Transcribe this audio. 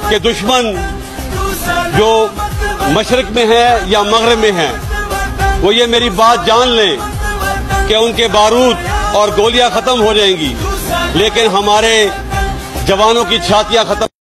कि दुश्मन जो मशरिक में है या मगरिब में है वो ये मेरी बात जान लें कि उनके बारूद और गोलियां खत्म हो जाएंगी, लेकिन हमारे जवानों की छातियां खत्म